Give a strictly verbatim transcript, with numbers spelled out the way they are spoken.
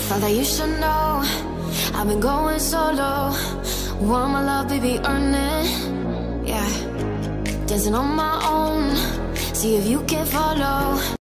Thought that you should know I've been going solo. Want my love, baby, earn it. Yeah, dancing on my own. See if you can follow.